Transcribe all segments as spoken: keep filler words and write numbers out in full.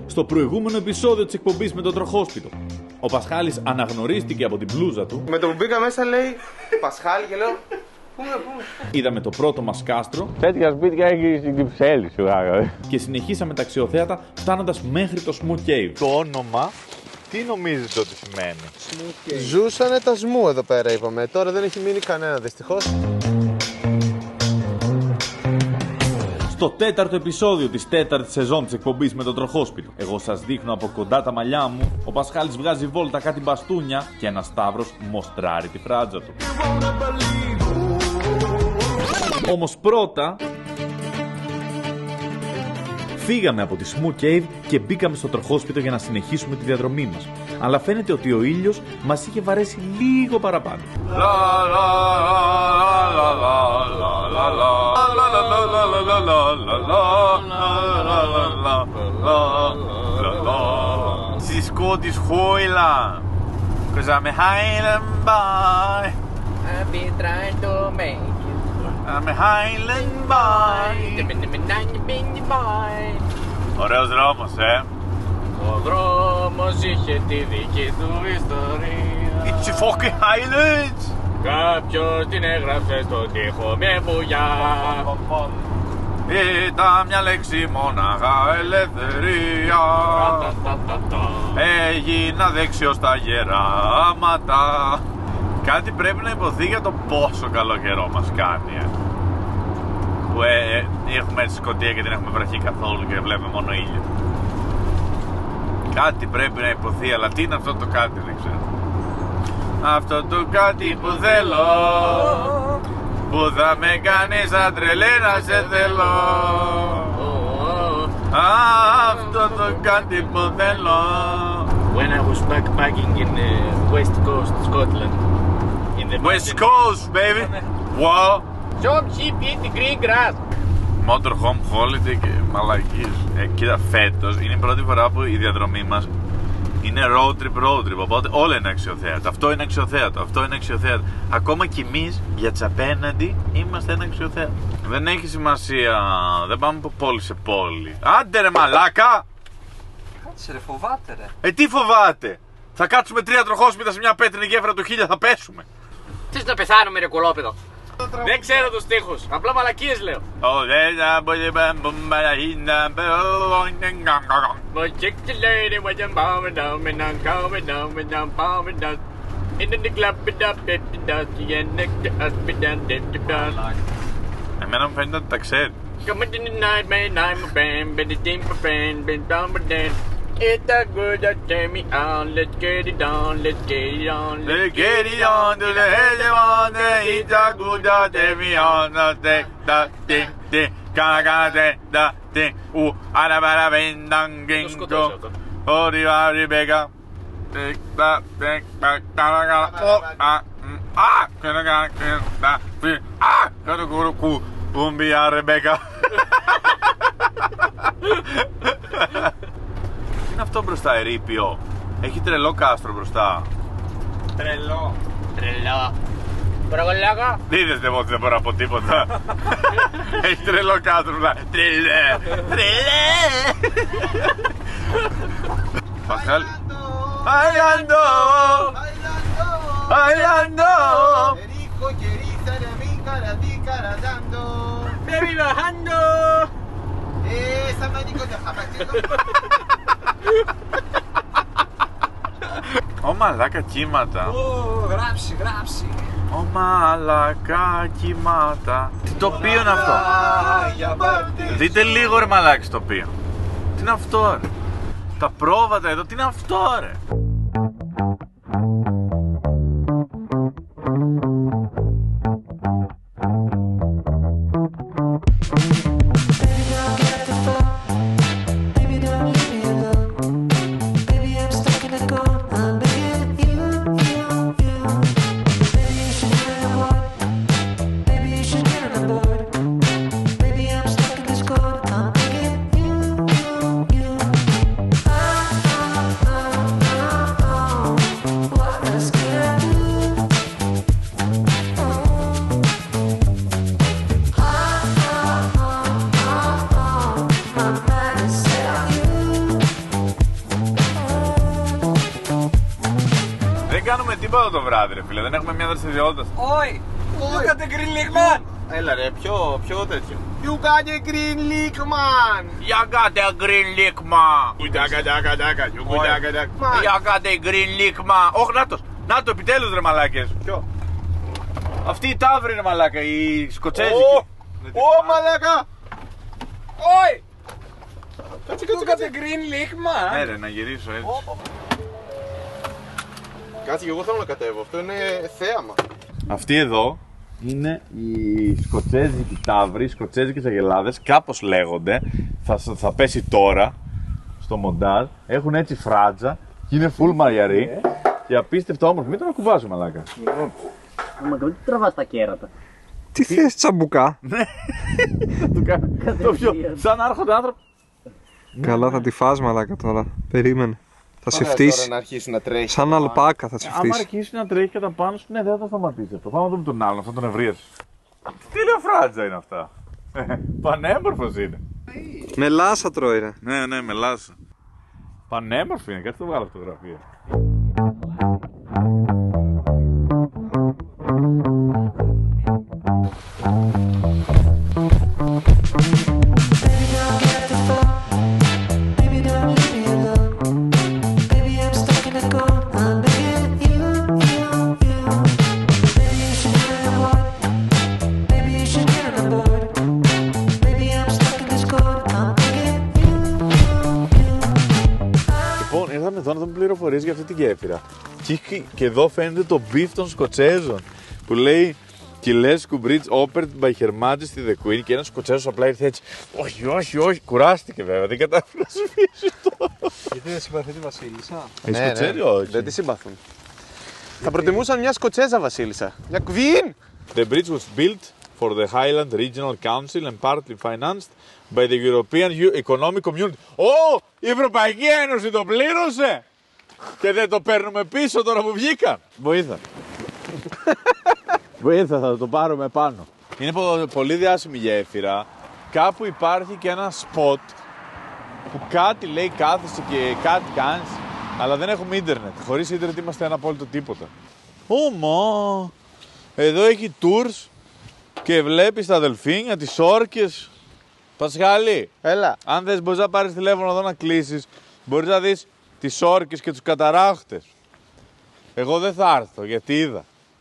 Στο προηγούμενο επεισόδιο της εκπομπής με τον τροχόσπιτο, ο Πασχάλης αναγνωρίστηκε από την μπλούζα του. Με το που μπήκα μέσα λέει Πασχάλη και λέω πού με πού. Είδαμε το πρώτο μας κάστρο. Τέτοια σπίτια έχει στην Κυψέλη σου. Και συνεχίσαμε τα αξιοθέατα φτάνοντας μέχρι το Smooth Cave. Το όνομα, τι νομίζεις ότι σημαίνει? Ζούσανε τα σμού εδώ πέρα είπαμε. Τώρα δεν έχει μείνει κανένα δυστυχώς. Στο τέταρτο επεισόδιο της τέταρτης σεζόν της εκπομπής με τον τροχόσπιτο, εγώ σας δείχνω από κοντά τα μαλλιά μου, ο Πασχάλης βγάζει βόλτα κάτι μπαστούνια και ένας Σταύρος μοστράρει τη φράτζα του. Όμως πρώτα φύγαμε από τη Smooth Cave και μπήκαμε στο τροχόσπιτο για να συνεχίσουμε τη διαδρομή μας. Αλλά φαίνεται ότι ο ήλιος μας είχε βαρέσει λίγο παραπάνω. Στη Scottish Highland, 'cause I'm a Highland boy. I've been trying to make you. I'm a Highland boy. Ωραίος δρόμος, ε. Ο δρόμος είχε τη δική του ιστορία. It's a fucking Highlands. Κάποιος την έγραψε στον τοίχο με βουλιά. Ήταν μια λέξη μόναχα, ελευθερία. Έγινα δεξιός στα γεράματα. Κάτι πρέπει να υποθεί για το πόσο καλό καιρό μας κάνει, ε. Που ε, ε, έχουμε έτσι σκοτία και δεν έχουμε βραχεί καθόλου και βλέπουμε μόνο ήλιο. Κάτι πρέπει να υποθεί, αλλά τι είναι αυτό το κάτι δεν ξέρω. Αυτό το κάτι που θέλω, που θα με κάνει σαν τρελέ να σε θέλω. Αυτό το κάτι που θέλω. When I was backpacking in the West Coast, Scotland. In the West Coast, baby. Wow. Some sheep eat the green grass. Motorhome holiday και μαλακίες. Ε, κοίτα, φέτος είναι η πρώτη φορά που η διαδρομή μας είναι road trip, road trip, οπότε όλα είναι αξιοθέατα. Αυτό είναι αξιοθέατο, αυτό είναι αξιοθέατο. Ακόμα κι εμείς για τις απέναντι είμαστε ένα αξιοθέατο. Δεν έχει σημασία, δεν πάμε από πόλη σε πόλη. Άντε ρε μαλάκα! Κάτσε ρε, φοβάται ρε. Ε, τι φοβάται! Θα κάτσουμε τρία τροχόσπιτα σε μια πέτρινη γέφυρα του χίλια, θα πέσουμε. Θες να πεθάνουμε ρε κολόπεδο. Δεν ξέρω τους στίχους, απλά μαλακίες λέω. Εμένα μου φαίνεται ότι τα ξέρει. It's a good that turn me on, let's get it on, let's get it on, Let's get it on to the head on, it's a good that turn me on, take that thing, thing, gonna gonna take that thing, ooh, ara bara ben danging go, oh, the Rebecca, take that thing, back, gonna gonna, oh, ah, ah, gonna gonna, that thing, ah, gonna go to cool, boom, be a Rebecca. Είναι αυτό μπροστά, ερείπιο. Έχει τρελό κάστρο μπροστά. Τρελό. Τρελό. Παραγωλάκα. Είδες δεν δεν μπορώ να πω τίποτα. Έχει τρελό κάστρο μπροστά. Τρελέ. Τρελέ. Πασχάλη. Αιλάντο. Αιλάντο. Περιco querida de mi cara di caradando. Baby bajando. Esa marico de japachero. Ω μαλάκα κύματα. Ω, γράψει, γράψει. Ω μαλάκα κύματα. Τι τοπίο είναι αυτό? Δείτε λίγο ρε μαλάκι τοπίο. Τι είναι αυτό ρε? Τα πρόβατα εδώ, τι είναι αυτό ρε? κάνουμε τίποτα το βράδυ, ρε φίλε. Δεν έχουμε μια δραστηριότητα. Όχι! You got the green league, man! Έλα ρε, πιο, πιο τέτοιο. You got a green league, man! You got a green league, man! Κουτάκα-τάκα-τάκα, κουτάκα-τάκα. You got a green league, man! Όχι, νάτος! Νάτο, επιτέλους ρε μαλάκες! Ποιο? Αυτή η ταύρη ρε μαλάκα, η σκοτσέζικη. Ω, μαλάκα! Όχι! Κάτσε, You κάτσε, got κάτσε. the green league, man! Ναι ρε, να γυρίσω έτσι. Κάτσε και εγώ θέλω να κατέβω, αυτό είναι θέαμα. Αυτή εδώ είναι οι σκοτσέζικοι ταύροι, οι σκοτσέζικες αγελάδες, κάπως λέγονται. Θα, θα πέσει τώρα στο μοντάζ. Έχουν έτσι φράτζα και είναι full μαριαρί και απίστευτο όμορφο. Μην τον ακουμπάζω, μαλάκα. Μα τι τραβάς τα κέρατα. Τι θες, τσαμπουκά? Του κάνω το πιο σαν άρχοντα άνθρωπο. Καλά, θα τη φας μαλάκα τώρα. Περίμενε. Θα σε Ωραία, τώρα φτύσει. να αρχίσει να τρέχει. Σαν αλπάκα θα σε Άμα φτύσει. αρχίσει να τρέχει κατά πάνω σου, ναι, δεν θα σταματήσει αυτό. Πάμε να δούμε τον άλλον, αυτόν τον ευρύες. Τι λέω φράτζα είναι αυτά. Πανέμορφος είναι. Μελάσα τρώει ρε. Ναι, ναι, μελάσα. Πανέμορφη είναι, κάτσε το βγάλω φωτογραφία. Λοιπόν, ήρθαμε εδώ να δούμε πληροφορίες για αυτή την γέφυρα. Και, και εδώ φαίνεται το μπιφ των Σκοτσέζων που λέει Κιλέσκου Bridge opened by Her Majesty the Queen. Και ένας Σκοτσέζος απλά ήρθε έτσι. Όχι, όχι, όχι. Κουράστηκε βέβαια. Δεν κατάφερε να σβήσει το. Γιατί δεν συμπαθεί τη Βασίλισσα? Οι Σκοτσέζοι όχι. Δεν τη συμπαθούν. Θα προτιμούσαν μια Σκοτσέζα βασίλισσα. Μια Queen! The bridge was built for the Highland Regional Council and partly financed by the European Economic Community. Ω! Η Ευρωπαϊκή Ένωση το πλήρωσε! Και δεν το παίρνουμε πίσω τώρα που βγήκαν. Βοήθα. Βοήθα, θα το πάρουμε πάνω. Είναι πο- πολύ διάσημη γέφυρα. Κάπου υπάρχει και ένα σποτ που κάτι λέει κάθεσαι και κάτι κάνεις, αλλά δεν έχουμε ίντερνετ. Χωρίς ίντερνετ είμαστε ένα απόλυτο τίποτα. Ωμα! Εδώ έχει tours και βλέπεις τα δελφίνια, τις όρκες. Πασχάλη, Έλα. αν θες μπορείς να πάρεις τηλέφωνο εδώ να κλείσεις. Μπορείς να δεις τις όρκες και τους καταράχτες. Εγώ δεν θα έρθω γιατί είδα.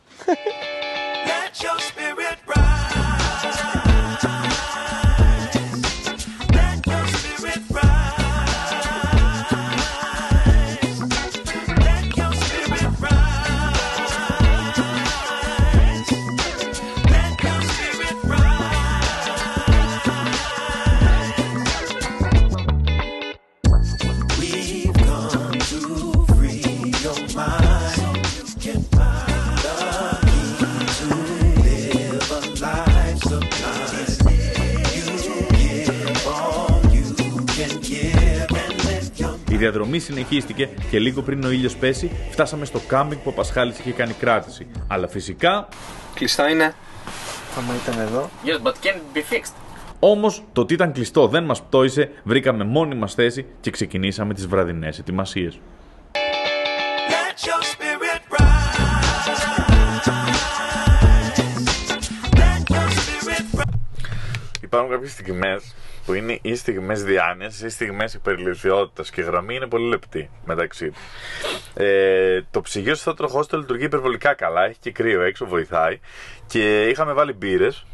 Η διαδρομή συνεχίστηκε και λίγο πριν ο ήλιος πέσει, φτάσαμε στο κάμπινγκ που ο Πασχάλης είχε κάνει κράτηση. Αλλά φυσικά. Κλειστά είναι. Άμα ήταν εδώ. Yes, but can be fixed. Όμως το ότι ήταν κλειστό δεν μας πτώησε, βρήκαμε μόνη μας θέση και ξεκινήσαμε τις βραδινές ετοιμασίες. Υπάρχουν κάποιες στιγμές που είναι ή στιγμές διάνοιας ή στιγμές υπερηλικιότητας και η γραμμή είναι πολύ λεπτή μεταξύ τους. Ε, το ψυγείο στο τροχόστο λειτουργεί υπερβολικά καλά, έχει και κρύο έξω, βοηθάει και είχαμε βάλει μπύρες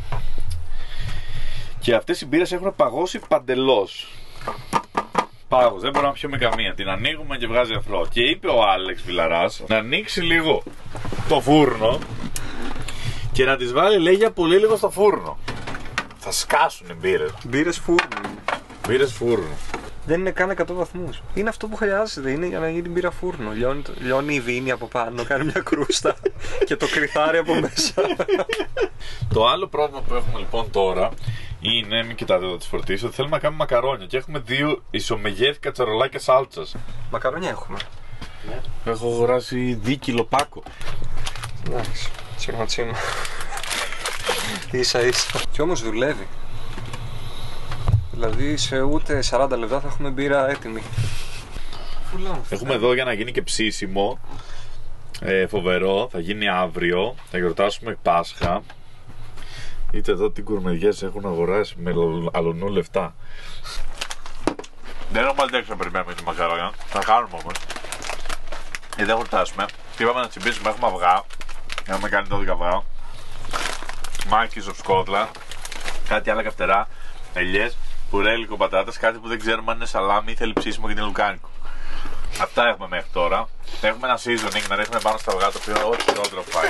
και αυτές οι μπύρες έχουν παγώσει παντελώς. Πάγος, δεν μπορούμε να πιούμε καμία. Την ανοίγουμε και βγάζει αφρό. Και είπε ο Άλεξ Βιλαράς να ανοίξει λίγο το φούρνο και να τις βάλει, λέει, για πολύ λίγο στο φούρνο. Θα σκάσουν οι μπύρες. Μπύρες φούρνου. Μπύρες φούρνου. Δεν είναι καν εκατό βαθμούς. Είναι αυτό που χρειάζεται. Είναι για να γίνει μπύρα φούρνο. Λιώνει, λιώνει η βίνη από πάνω, κάνει μια κρούστα και το κρυθάρι από μέσα. Το άλλο πρόβλημα που έχουμε λοιπόν τώρα είναι, μην κοιτάτε εδώ τις φορτίσεις, ότι θέλουμε να κάνουμε μακαρόνια και έχουμε δύο ισομεγέθηκα τσαρολάκια σάλτσας. Μακαρόνια έχουμε. Έχω αγοράσει δύο κιλο πάκο. Εντάξει, τσίμα τσίμα. Ίσα ίσα. Κι όμως δουλεύει. Δηλαδή σε ούτε σαράντα λεπτά θα έχουμε μπύρα έτοιμη. Έχουμε εδώ για να γίνει και ψήσιμο Ε, φοβερό, θα γίνει αύριο, θα γιορτάσουμε Πάσχα. Είτε εδώ τι κουρμεδιές έχουν αγοράσει με αλωνού λεφτά. Δεν έχουμε αντέξει να περιμένουμε τη μακαρόνια, θα κάνουμε όμως. Γιατί δεν γιορτάσουμε. Και είπαμε να τσιμπήσουμε, έχουμε αυγά. Έχουμε κάνει δώδεκα αυγά. Monkeys of Scotland. Κάτι άλλα καυτερά. Ελιές, πουρέλικο, πατάτας. Κάτι που δεν ξέρουμε αν είναι σαλάμι ή θέλει ψήσιμο και είναι λουκάνικο. Αυτά έχουμε μέχρι τώρα. Έχουμε ένα seasoning να ρίχνουμε πάνω στα αυγά το οποίο ό,τι χειρότερο φάει.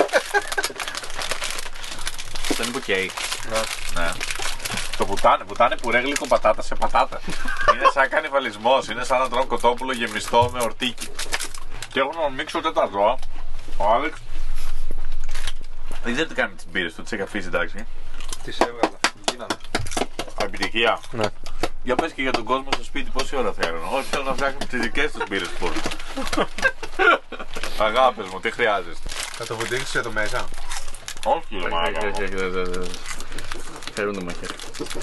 Αυτό είναι μπουκέι. Ναι. ναι. Το πουτάνε, πουτάνε πουρέ γλυκό πατάτα σε πατάτα. Είναι σαν κανιβαλισμός, είναι σαν να τρώνε κοτόπουλο γεμιστό με ορτίκι. Και έχουν να μίξω τέταρτο. Ο Άλεξ δεν ξέρω τι κάνει με τις μπύρες του, τις έχει αφήσει εντάξει. Τις έβγαλα, γίνανε. Επιτυχία. Ναι. Για πες και για τον κόσμο στο σπίτι πόση ώρα θέλουν. Όχι, θέλω να φτιάξουν τις δικές τους μπύρες που μπορούν. Αγάπες μου, τι χρειάζεστε. Θα το βουτήξεις εδώ μέσα. Όχι, ρε μάνα. Φέρουν το μαχαίρι.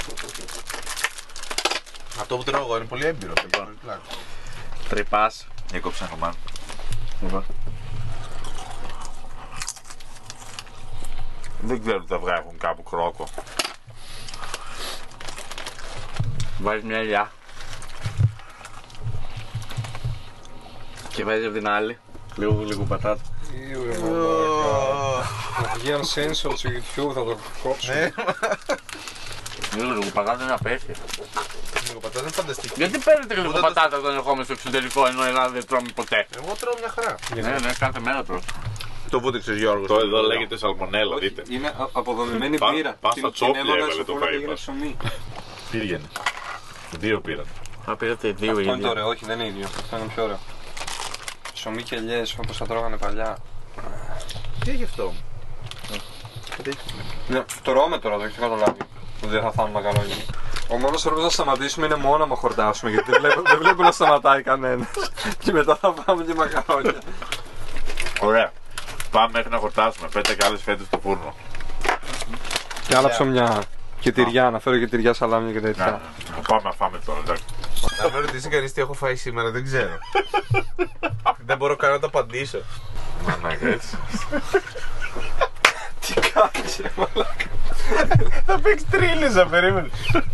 Αυτό που τρώω εγώ είναι πολύ έμπειρο. Τρυπάς. Έκοψα ένα κομμάτι. Δεν ξέρω τι τα αυγά έχουν κάπου κρόκο. Βάζεις μια ελιά και βάζεις από την άλλη λίγο λίγο πατάτα. Να βγει ένα sensor στο YouTube, θα το κόψω. Λίγο λίγο πατάτα είναι απέσια. Λίγο πατάτα είναι φανταστική. Γιατί παίρνετε λίγο πατάτα όταν ερχόμαστε στο εξωτερικό ενώ Ελλάδα δεν τρώμε ποτέ? Εγώ τρώω μια χαρά. Ναι, ναι, κάθε μέρα τρώω. Το βούτυξες Γιώργο. Το εδώ λέγεται σαλμονέλα, δείτε. Είναι αποδομημένη Πα- μπύρα. πας στα Την- την τσόπια έβαλα έβαλε στο το φούρνο και φαΐ έγινε μας. ψωμί. Πήγαινε. Δύο πήραν. Θα πήρατε δύο Αυτό είναι το ίδια. ωραίο, όχι δεν είναι ίδιο. Αυτό είναι πιο ωραίο. Ψωμί και ελιές όπως τα τρώγανε παλιά. Τι έχει αυτό? Ναι, το τρώμε τώρα, το έχετε καταλάβει. Που δεν θα φάμε μακαρόνια. Ο μόνος τρόπος να σταματήσουμε είναι μόνο άμα χορτάσουμε, γιατί δεν βλέπω, δεν βλέπω να σταματάει κανένας. Και μετά θα φάμε και μακαρόνια. Ωραία. Πάμε μέχρι να χορτάσουμε. Πέτε και άλλες φέτες στο φούρνο. Και άλλα ψωμιά. Και τυριά, να φέρω και τυριά, σαλάμια και τέτοια. Να πάμε να φάμε τώρα, εντάξει. Να με ρωτήσει κανείς τι έχω φάει σήμερα, δεν ξέρω. Δεν μπορώ καν να το απαντήσω. Μαλάκα έτσι. Τι κάνεις ρε μαλάκα? Θα παίξει τρίλιζα, περίμενε.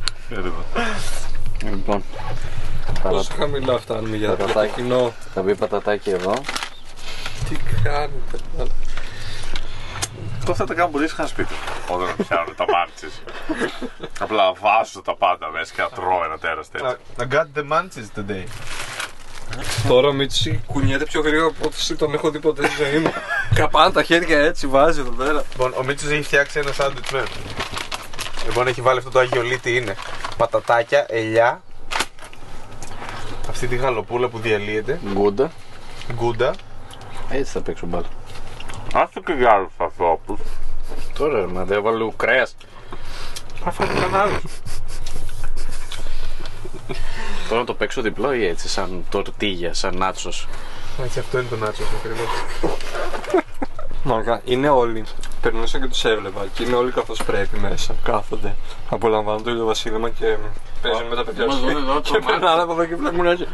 Λοιπόν, Πόσο χαμηλά φτάνουμε για το κοινό? θα μπει πατατάκι εδώ. Τι κάνετε μαλάκα? Αυτό θα τα κάνουν πολύ συχνά σπίτι. Όταν πιάνουν τα μάντσες. Απλά βάζω τα πάντα μέσα και να τρώω ένα τέρας τέτοιο. I got the munchies today. Τώρα ο Μίτσος κουνιέται πιο γρήγορα από ό,τι τον έχω δει ποτέ στη ζωή μου. Καπάνε τα χέρια έτσι, βάζει εδώ πέρα. Λοιπόν, ο Μίτσος έχει φτιάξει ένα σάντουιτς με. Λοιπόν, έχει βάλει αυτό το αγιολί, τι είναι. Πατατάκια, ελιά. Αυτή τη γαλοπούλα που διαλύεται. Γκούντα. Γκούντα. Έτσι θα παίξω μπάλα. Άσε και για άλλους ανθρώπους. Τώρα ρε, μα δεν έβαλα λίγο κρέας. Θα φάει κανένα. Τώρα να το παίξω διπλό ή έτσι, σαν τορτίγια, σαν νάτσος. Α, και αυτό είναι το νάτσος ακριβώς. Μαλάκα, είναι όλοι. Περνούσα και τους έβλεπα και είναι όλοι καθώς πρέπει μέσα. Κάθονται. Απολαμβάνουν το ηλιοβασίλεμα και παίζουν με τα παιδιά Μας τους. δουν εδώ το Και μάτι. περνάνε από εδώ και βλέπουν έτσι.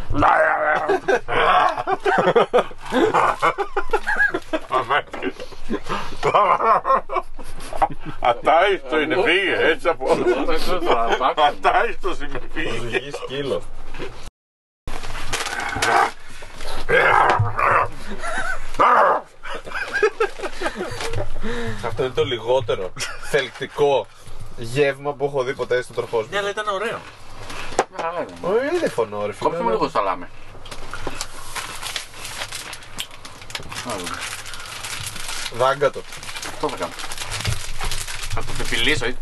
Ατάιστο είναι, φύγε, έτσι από όλο. Ατάιστος είναι, φύγε. Οδηγεί σκύλο. Αυτό είναι το λιγότερο θελκτικό γεύμα που έχω δει ποτέ στο τροχό Ναι, αλλά ήταν ωραίο. Όχι, δεν φωνώ ρε φίλε. Κόψουμε λίγο σαλάμι. Δάγκα το. Αυτό θα κάνω. Θα το πεπιλήσω. ε.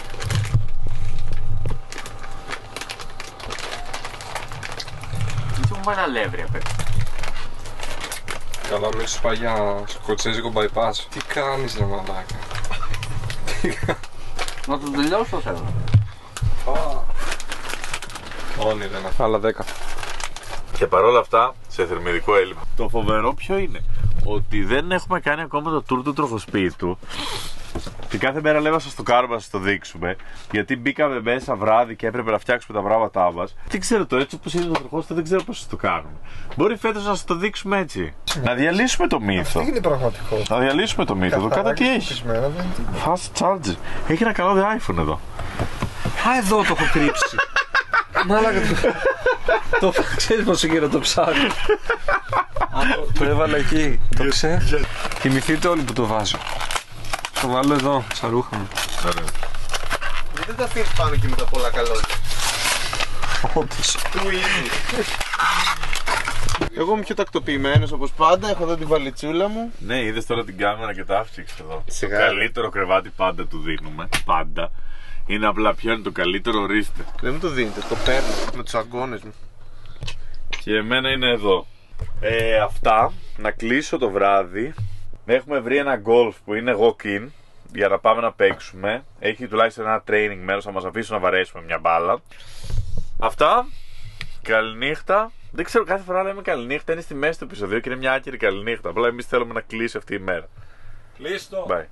Τι μου βάλει αλεύρι απ' έξω. Καλά, μην σου πάει για σκοτσέζικο bypass. Τι κάνεις ρε μαλάκα? Να το τελειώσω θέλω. Όνειρα είναι αυτά. Άλλα δέκα. Και παρόλα αυτά, σε θερμιδικό έλλειμμα. Το φοβερό ποιο είναι? Ότι δεν έχουμε κάνει ακόμα το tour του τροχοσπίτου. Και κάθε μέρα λέμε στο κάρμα να σας το δείξουμε. Γιατί μπήκαμε μέσα βράδυ και έπρεπε να φτιάξουμε τα πράγματα μας. Δεν ξέρω το έτσι όπως είναι το τροχόστο, δεν ξέρω πώς σας το κάνουμε. Μπορεί φέτος να σας το δείξουμε έτσι. Να διαλύσουμε το μύθο. Τι είναι πραγματικότητα. Να διαλύσουμε το μύθο. Εδώ κάτω τι έχει. Fast charger. Έχει ένα καλό iPhone εδώ. Α, εδώ το έχω κρύψει. Μάλακα το. Το ξέρεις πόσο καιρό το ψάχνω. Το έβαλα εκεί. Το ξέρω. Θυμηθείτε όλοι που το βάζω. Το βάλω εδώ, στα ρούχα μου. Γιατί δεν τα αφήνεις πάνω και με τα πολλά καλώδια. Όντως. Του ίδιου. Εγώ είμαι πιο τακτοποιημένος όπως πάντα, έχω εδώ τη βαλιτσούλα μου. Ναι, είδες τώρα την κάμερα και τα άφηξες εδώ. Σιγά. Το καλύτερο κρεβάτι πάντα του δίνουμε. Πάντα. Είναι απλά ποιο είναι το καλύτερο, ορίστε. Δεν μου το δίνετε, το παίρνω με τους αγκώνες μου. Και εμένα είναι εδώ. Ε, αυτά, να κλείσω το βράδυ. Έχουμε βρει ένα golf που είναι walk-in για να πάμε να παίξουμε. Έχει τουλάχιστον ένα training μέρος, θα μας αφήσουν να βαρέσουμε μια μπάλα. Αυτά, καληνύχτα. Δεν ξέρω, κάθε φορά λέμε καληνύχτα, είναι στη μέση του επεισοδίου και είναι μια άκυρη καληνύχτα. Απλά εμείς θέλουμε να κλείσει αυτή η μέρα. Κλείστο. Bye.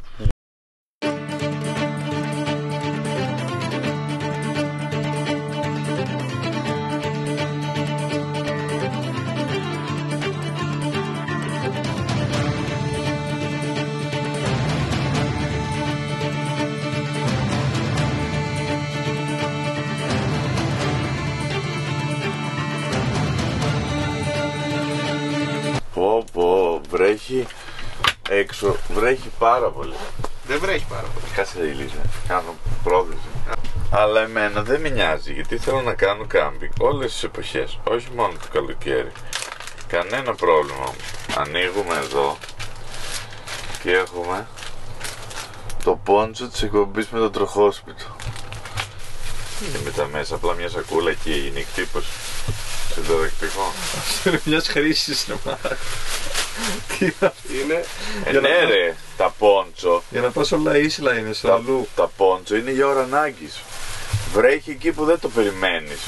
Πω πω, βρέχει έξω, βρέχει πάρα πολύ. Δεν βρέχει πάρα πολύ. Κάτσε η Λίζα, κάνω πρόβληση. Αλλά εμένα δεν με νοιάζει, γιατί θέλω να κάνω κάμπινγκ όλες τις εποχές, όχι μόνο το καλοκαίρι. Κανένα πρόβλημα όμως. Ανοίγουμε εδώ και έχουμε το πόντσο της εκπομπής με το τροχόσπιτο. Είναι μετά μέσα, απλά μια σακούλα και είναι εκτύπωση. Συνταρακτικό. Είναι μιας χρήσης, ρε μάρα. Τι είναι. Ε, ναι ρε, τα πόντσο. Για να πας όλα ίσλα είναι στο Τα, αλλού. τα πόντσο είναι για ώρα ανάγκης. Βρέχει εκεί που δεν το περιμένεις.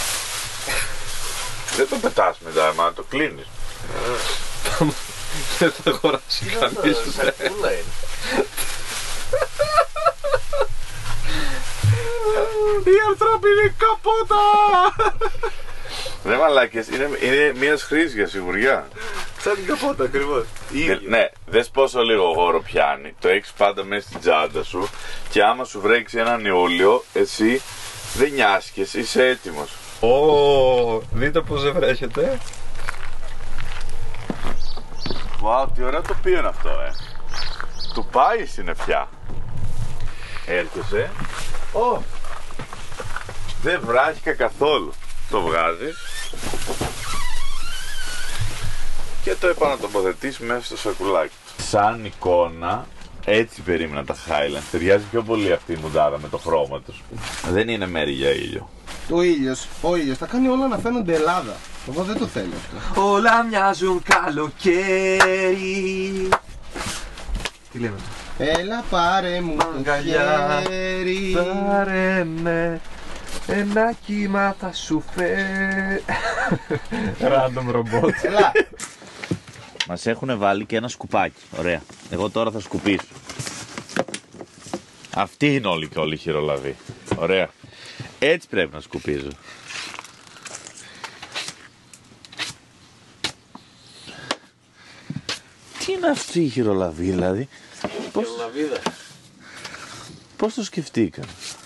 Δεν το πετάς μετά, μα το κλείνεις. Δεν θα αγοράσει κανείς. Σακούλα είναι. Η ανθρώπινη καπότα! Ρε μαλάκες, είναι, είναι μιας χρήσης για σιγουριά. Σαν την καπότα ακριβώς. Δε, ναι, δες πόσο λίγο χώρο πιάνει. Το έχεις πάντα μέσα στην τσάντα σου και άμα σου βρέξει έναν Ιούλιο, εσύ δεν νοιάσκες, είσαι έτοιμος. Ω, δείτε πως δεν βρέχεται. Wow, τι ωραίο τοπίο είναι αυτό, ε. Του πάει η συννεφιά. Έρχεσαι. Ω, δεν βράχικα καθόλου. Το βγάζεις και το επανατοποθετείς μέσα στο σακουλάκι. Σαν εικόνα, έτσι περίμενα τα Highlands. Ταιριάζει πιο πολύ αυτή η μουντάρα με το χρώμα τους. Δεν είναι μέρη για ήλιο. Ο ήλιος, ο ήλιος θα κάνει όλα να φαίνονται Ελλάδα. Εγώ δεν το θέλω αυτό. Όλα μοιάζουν καλοκαίρι. Τι λέμε. Έλα πάρε μου το Αγκαλιά. χέρι. Πάρε με. Ένα κύμα θα σου φέρει. Random robot. Έλα. Μας έχουν βάλει και ένα σκουπάκι. Ωραία. Εγώ τώρα θα σκουπίσω. Αυτή είναι όλη και όλη η χειρολαβή. Ωραία. Έτσι πρέπει να σκουπίζω. Τι είναι αυτή η χειρολαβή δηλαδή? Πώς... Χειρολαβίδα. Πώς το σκεφτήκαν?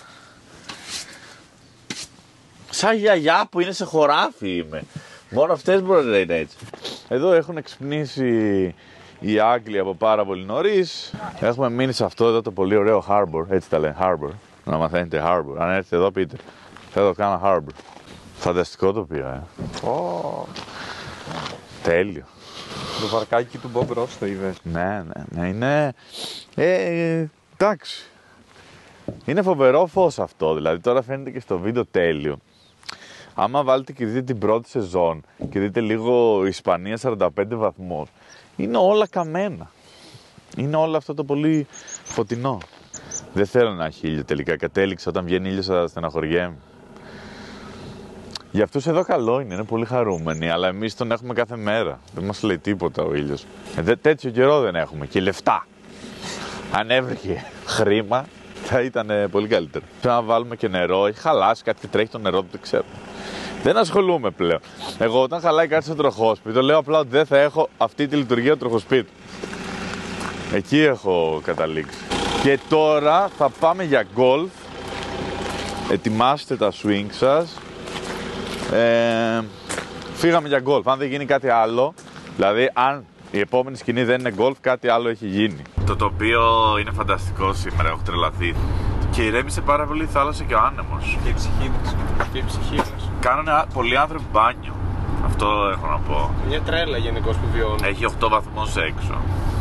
Σαν γιαγιά που είναι σε χωράφι είμαι. Μόνο αυτές μπορεί να είναι έτσι. Εδώ έχουν εξυπνήσει οι Άγγλοι από πάρα πολύ νωρίς. Έχουμε μείνει σε αυτό εδώ το πολύ ωραίο harbor. Έτσι τα λένε, harbor. Να μαθαίνετε harbor. Αν έρθετε εδώ πείτε. Θα το κάνω harbor. Φανταστικό τοπίο, ε. Oh. Τέλειο. Το βαρκάκι του Bob Ross το είδες. Ναι, ναι, ναι. Είναι... Ε, εντάξει. Είναι φοβερό φως αυτό. Δηλαδή τώρα φαίνεται και στο βίντεο τέλειο. Άμα βάλετε και δείτε την πρώτη σεζόν και δείτε λίγο Ισπανία σαράντα πέντε βαθμούς, είναι όλα καμένα. Είναι όλο αυτό το πολύ φωτεινό. Δεν θέλω να έχει ήλιο τελικά. Κατέληξα όταν βγαίνει ήλιος θα στεναχωριέμαι. Για αυτούς εδώ καλό είναι, είναι πολύ χαρούμενοι, αλλά εμείς τον έχουμε κάθε μέρα. Δεν μας λέει τίποτα ο ήλιος. Ε, τέτοιο καιρό δεν έχουμε και λεφτά. Αν έβρεχε χρήμα, θα ήταν πολύ καλύτερο. Πρέπει να βάλουμε και νερό, έχει χαλάσει κάτι και τρέχει το νερό, δεν ξέρω. Δεν ασχολούμαι πλέον. Εγώ όταν χαλάει κάτι στο τροχόσπιτο, λέω απλά ότι δεν θα έχω αυτή τη λειτουργία του τροχοσπίτου. Εκεί έχω καταλήξει. Και τώρα θα πάμε για γκολφ. Ετοιμάστε τα swing σας. Ε, φύγαμε για γκολφ. Αν δεν γίνει κάτι άλλο, δηλαδή αν η επόμενη σκηνή δεν είναι γκολφ, κάτι άλλο έχει γίνει. Το τοπίο είναι φανταστικό σήμερα, έχω τρελαθεί. Και ηρέμησε πάρα πολύ η θάλασσα και ο άνεμος. Και η ψυχή μας. Και η ψυχή μας. Κάνανε πολλοί άνθρωποι μπάνιο. Αυτό έχω να πω. Μια τρέλα γενικώς που βιώνει. Έχει οκτώ βαθμούς έξω.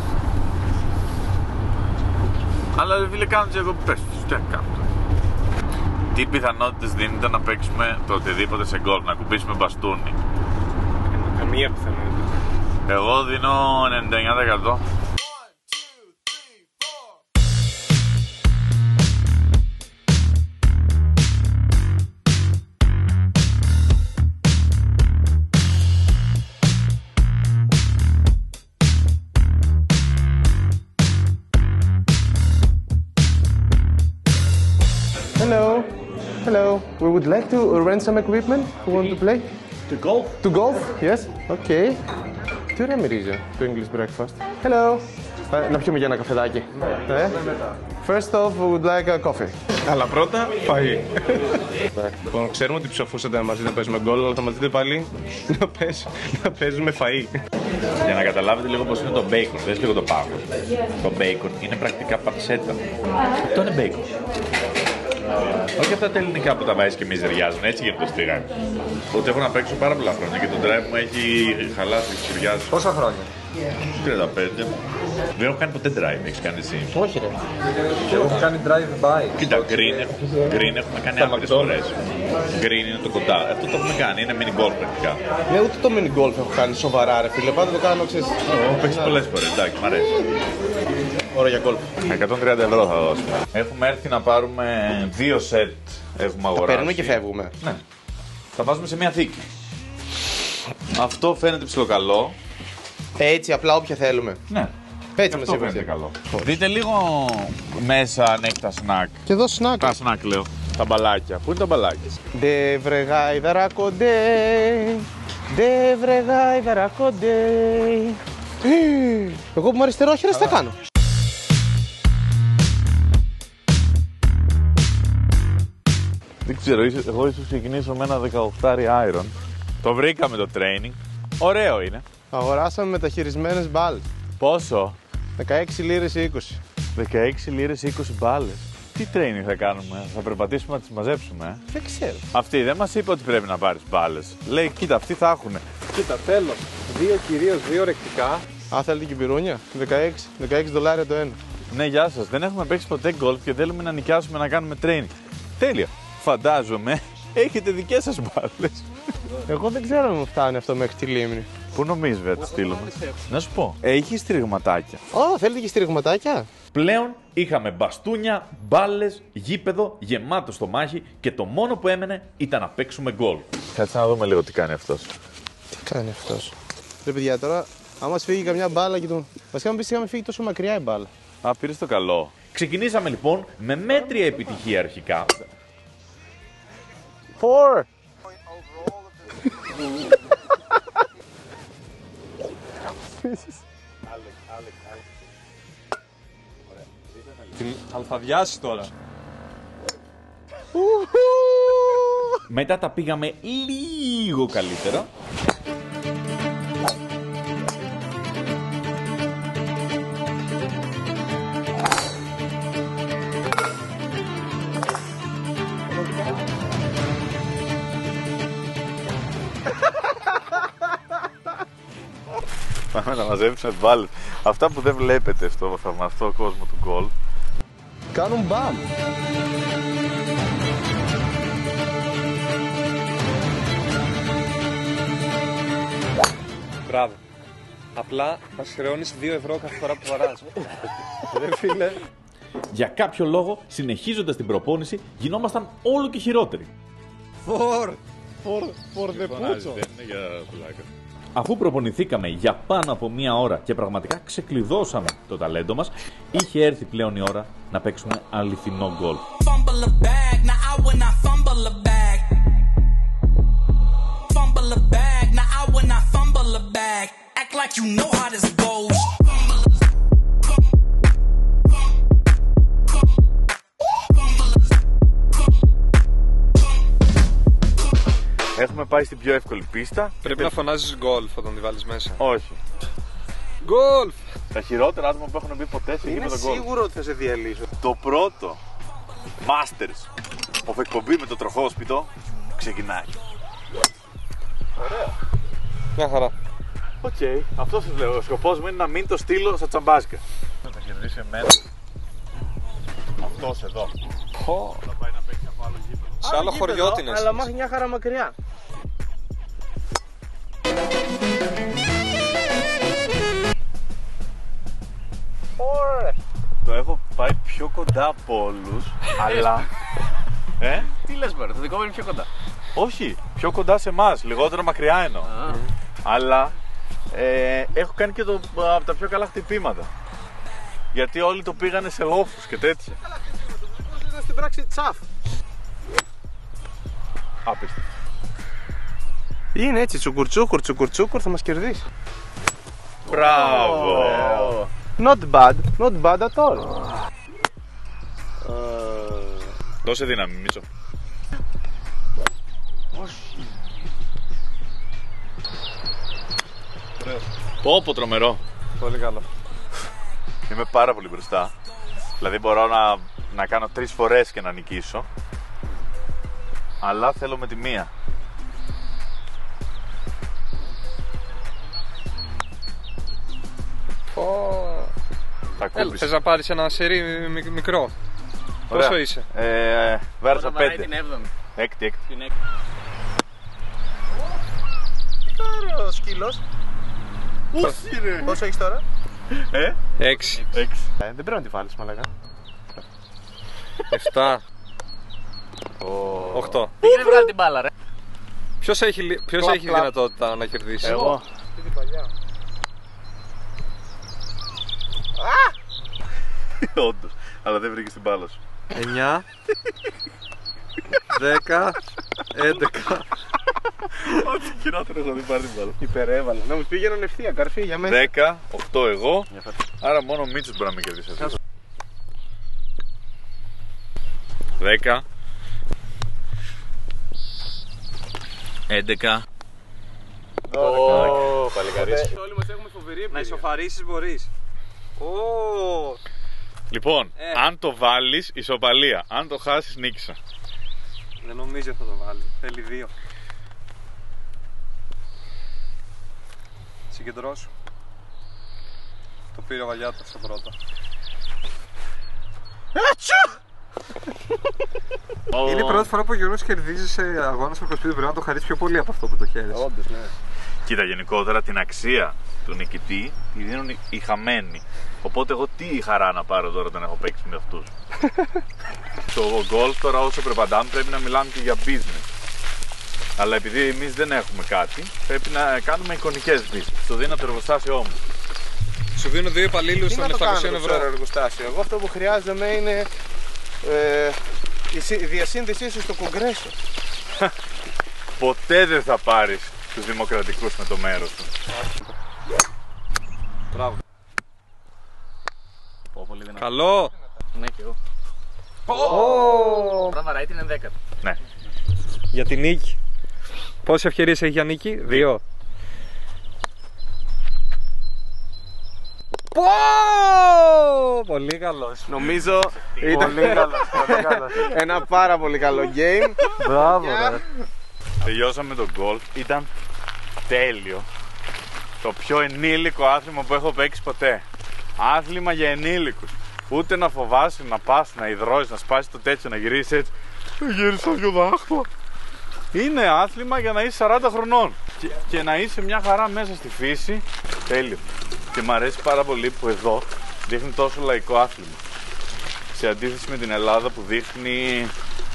Αλλά δεν φίλε κάνουν και εγώ πες τους, τι να κάνω. Τι πιθανότητες δίνεται να παίξουμε το οτιδήποτε σε γκολφ, να κουμπίσουμε μπαστούνι? Καμία πιθανότητα. Εγώ δίνω ενενήντα εννιά τοις εκατό. Hello, hello. We would like to rent some equipment. Who want to play? To golf? To golf? Yes. Okay. Τι ωραία μυρίζει το English breakfast. Hello. Ε, να πιούμε για ένα καφεδάκι. Ε? First off, we would like a coffee. Αλλά πρώτα, φαΐ. Λοιπόν, ξέρουμε ότι ψοφούσατε μαζί να παίζουμε γκολ, αλλά θα μας δείτε πάλι να, παίζ, να παίζουμε φαΐ. Για να καταλάβετε λίγο πώς είναι το bacon, δες λίγο το πάγο. Το bacon είναι πρακτικά πανσέτα. Αυτό είναι bacon. Όχι αυτά τα ελληνικά που τα βάζεις και μιζεριάζουν, έτσι γίνεται το στίγανο. Ότι έχω να παίξω πάρα πολλά χρόνια και το drive μου έχει χαλάσει, ξυριάζει. Πόσα χρόνια? τριάντα πέντε. Δεν έχω κάνει ποτέ drive, έχεις κάνει εσύ? Όχι ρε. Εγώ έχω κάνει drive-by. Κοίτα, green, green έχουμε κάνει άπειρες φορές. Green είναι το κοντά. Αυτό το έχουμε κάνει, είναι mini golf πρακτικά. Ναι, ούτε το mini golf έχω κάνει σοβαρά ρε φίλε. Πάντα το κάνω, ξέρεις. Έχω παίξει πολλές φορές, εντάξει, μ' αρέσει. Ωραία για golf. εκατόν τριάντα ευρώ θα δώσουμε. Έχουμε έρθει να πάρουμε δύο σετ. Έχουμε αγοράσει. Τα παίρνουμε και φεύγουμε. Ναι. Θα βάζουμε σε μια θήκη. Αυτό φαίνεται ψιλοκαλό. Έτσι, απλά όποια θέλουμε. Ναι. Έτσι Αυτό φαίνεται καλό. Δείτε λίγο μέσα αν έχει τα σνακ. Και εδώ snack. Τα σνακ λέω. Τα μπαλάκια. Πού είναι τα μπαλάκια? Ντε βρεγάιδαρα κοντέ. Ντε βρεγάιδαρα κοντέ. Εγώ που είμαι αριστερόχειρας τι θα κάνω? Δεν ξέρω, εγώ ίσως ξεκινήσω με ένα δεκαοκτάρι iron. Το βρήκαμε το training. Ωραίο είναι. Αγοράσαμε μεταχειρισμένες μπάλες. Πόσο? δεκαέξι λίρες ή είκοσι. δεκαέξι λίρες είκοσι μπάλες. Τι training θα κάνουμε? Θα περπατήσουμε να τις μαζέψουμε? Ε? Δεν ξέρω. Αυτή δεν μας είπε ότι πρέπει να πάρεις μπάλες. Λέει, κοίτα, αυτοί θα έχουν. Κοίτα, θέλω δύο κυρίως, δύο ρεκτικά. Α, θέλετε και πυρούνια. δεκαέξι, δεκαέξι δολάρια το ένα. Ναι, γεια σας. Δεν έχουμε παίξει ποτέ golf και θέλουμε να νοικιάσουμε να κάνουμε training. Τέλεια. Φαντάζομαι έχετε δικές σας μπάλες. Εγώ δεν ξέρω αν μου φτάνει αυτό μέχρι τη λίμνη. Πού νομίζεις θα τη στείλουμε? Να σου πω, έχει στηριγματάκια. Ω, θέλετε και στηριγματάκια? Πλέον είχαμε μπαστούνια, μπάλες, γήπεδο γεμάτο στο μάχη και το μόνο που έμενε ήταν να παίξουμε γκολ. Κάτσε να δούμε λίγο τι κάνει αυτός. Τι κάνει αυτός? Ρε παιδιά, τώρα άμα μας φύγει καμιά μπάλα και το. Βασικά, μου πεις είχαμε φύγει τόσο μακριά η μπάλα. Α, πήρες το καλό. Ξεκινήσαμε λοιπόν με μέτρια επιτυχία αρχικά. Four. Την αλφαδιάσει τώρα. Μετά τα πήγαμε λίγο καλύτερα. Πάμε να μαζέψουμε μπάλες. Αυτά που δεν βλέπετε στο θαυμαστό κόσμο του γκολ. Κάνουν μπαμ. Μπράβο. Απλά μας χρεώνεις δύο ευρώ κάθε φορά που βαράς. Ρε φίλε. Για κάποιο λόγο, συνεχίζοντας την προπόνηση, γινόμασταν όλο και χειρότεροι. Φορ. Φορ. Φορ δε πούτσο. Δεν είναι για πλάκα. Αφού προπονηθήκαμε για πάνω από μία ώρα και πραγματικά ξεκλειδώσαμε το ταλέντο μας, είχε έρθει πλέον η ώρα να παίξουμε αληθινό γκολφ. Έχουμε πάει στην πιο εύκολη πίστα. Πρέπει να φωνάζεις γκολφ όταν τη βάλεις μέσα. Όχι. Γκολφ! Τα χειρότερα άτομα που έχουν μπει ποτέ σε γήπεδο γκολφ. Είναι σίγουρο ότι θα σε διαλύσω. Το πρώτο Masters of εκπομπή με το τροχόσπιτο ξεκινάει. Ωραία. Μια χαρά. Οκ, okay. Αυτό σας λέω. Ο σκοπός μου είναι να μην το στείλω στα τσαμπάσκα. Θα κερδίσει εμένα. Αυτός εδώ. Πω. Θα πάει να παίξει από άλλο γήπεδο. Σε άλλο χωριό την αλλά μάχει μια χαρά μακριά. Ωραία. Το έχω πάει πιο κοντά από όλους, αλλά... ε? Τι λες μωρέ, το δικό μου είναι πιο κοντά. Όχι, πιο κοντά σε εμάς, λιγότερο μακριά εννοώ. Α. Αλλά ε, έχω κάνει και το, από τα πιο καλά χτυπήματα. Γιατί όλοι το πήγανε σε λόφους και τέτοια. Πώς ήταν στην πράξη τσαφ. Άπιστα. Είναι έτσι, τσουκουρτσούκουρ, τσουκουρτσούκουρ, θα μας κερδίσει. Μπράβο! Not bad, not bad at all. Δώσε δύναμη, Μίτσο. Πω πω τρομερό. Πολύ καλό. Είμαι πάρα πολύ μπροστά. Δηλαδή μπορώ να, να κάνω τρεις φορές και να νικήσω. Αλλά θέλω με τη μία. Τα Έλα, κούμπισα. θες να πάρεις ένα σερί μικρό. Ωραία. Πόσο είσαι? Ε, Βέρασα Βαράει πέντε. την έβδομη. Έκτη, έκτη. Την έκτη. Τώρα ο σκύλος. Πώς είναι? Πόσο έχεις τώρα? Ε, Έξι. έξι. Ε, δεν πρέπει να τη βάλεις μαλακά. Εφτά. Οχτώ. Πήγαινε βγάλει την μπάλα ρε. Ποιος έχει, λι- ποιος Κλαπ, έχει κλαπ. δυνατότητα να κερδίσει? Εγώ. Όντως. Αλλά δεν βρήκες την μπάλα σου. Εννιά. Δέκα. Έντεκα. Ό,τι χειρότερο έχω δει πάρει την μπάλα. Υπερέβαλα. Να μου πήγαιναν ευθεία, καρφί για μέσα. Δέκα, οκτώ εγώ. Άρα μόνο ο Μίτσος μπορεί να με κερδίσει αυτό. Δέκα. Έντεκα. Ω, παλικαρίσι. Όλοι μας έχουμε φοβερή Να εμπειρία. ισοφαρίσεις μπορείς. Ω, Λοιπόν, Ε. αν το βάλεις, ισοπαλία. Αν το χάσεις, νίκησα. δεν νομίζω θα το βάλει. Θέλει δύο. Συγκεντρώσου. Το πήρε ο Βαγιάτας στο πρώτο. Είναι η πρώτη φορά που ο Γιώργος κερδίζει σε αγώνα στο κοσπίδι. Πρέπει να το χαρίσει πιο πολύ από αυτό που το χαίρεσαι. Όντως, ναι. Κοίτα, γενικότερα την αξία του νικητή τη δίνουν οι χαμένοι. Οπότε εγώ τι χαρά να πάρω τώρα όταν έχω παίξει με αυτούς. Στο γκολφ τώρα όσο περπατάμε πρέπει να μιλάμε και για business. Αλλά επειδή εμείς δεν έχουμε κάτι, πρέπει να κάνουμε εικονικές business. Το δίνω το εργοστάσιό μου. Σου δίνω δύο υπαλλήλους Τι των να το κάνω επτακόσια το ξέρω ευρώ. εργοστάσιο. Εγώ αυτό που χρειάζομαι είναι ε, η συ- η διασύνδεσή σου στο κογκρέσο. Ποτέ δεν θα πάρεις τους δημοκρατικούς με το μέρος του. Μπράβο. Πω πολύ δυνατό. Καλό. Ναι και εγώ. Τώρα βαράει την ενδέκατη. Ναι. Για την νίκη. Πόσες ευκαιρίες έχει για νίκη? Δύο. Πω! Πολύ καλός. Νομίζω ήταν Πολύ καλός, πολύ καλός. ένα πάρα πολύ καλό game. Μπράβο ρε. Τελειώσαμε το γκολφ, ήταν τέλειο. Το πιο ενήλικο άθλημα που έχω παίξει ποτέ. Άθλημα για ενήλικους. Ούτε να φοβάσαι να πας, να υδρώσεις, να σπάσεις το τέτοιο, να γυρίσεις έτσι. Γύρισα δυο δάχτυλα. Είναι άθλημα για να είσαι σαράντα χρονών και, και να είσαι μια χαρά μέσα στη φύση. Τέλειο. Και μου αρέσει πάρα πολύ που εδώ δείχνει τόσο λαϊκό άθλημα. Σε αντίθεση με την Ελλάδα που δείχνει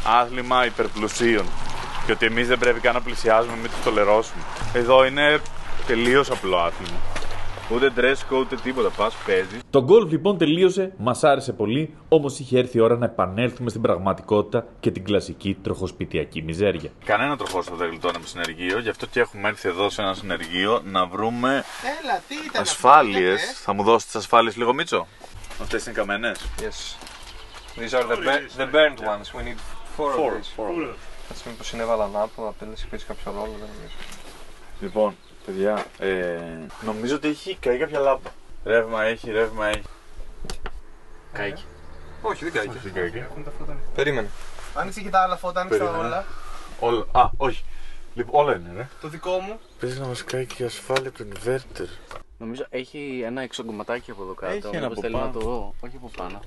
άθλημα υπερπλουσίων. Και ότι εμείς δεν πρέπει καν να πλησιάζουμε, μην τους τολερώσουμε. Εδώ είναι Τελείως απλό άθλημα. Ούτε dress code, ούτε τίποτα. Πας, παίζεις. Το γκολφ λοιπόν τελείωσε, μας άρεσε πολύ, όμως είχε έρθει η ώρα να επανέλθουμε στην πραγματικότητα και την κλασική τροχοσπιτιακή μιζέρια. Κανένα τροχός δεν γλιτώνει με συνεργείο, γι' αυτό και έχουμε έρθει εδώ σε ένα συνεργείο να βρούμε Έλα, τι ήταν ασφάλειες. αυτό, Θα μου δώσεις τις ασφάλειες λίγο, Μίτσο? Αυτές είναι καμενές. Yes. These are the, be- the burnt ones. We need four, of these. Έτσι μήπως είναι έβαλαν απέναντι σε παίζει κάποιο ρόλο, δεν νομίζω. Λοιπόν, παιδιά, ε, νομίζω ότι έχει καεί κάποια λάμπα. Ρεύμα έχει, ρεύμα έχει. Καίκι. Όχι, δεν καίκει. Δεν καεί. Περίμενε. Άνοιξε και τα άλλα φώτα, άνοιξε τα όλα. Όλα. Α, όχι. Λοιπόν, όλα είναι, ρε. Το δικό μου. Παίζει να μας καεί και η ασφάλεια από το inverter. Νομίζω έχει ένα εξογκωματάκι από εδώ κάτω. Έχει ένα μήπως από θέλει πάνω. να το δω. Όχι από πάνω.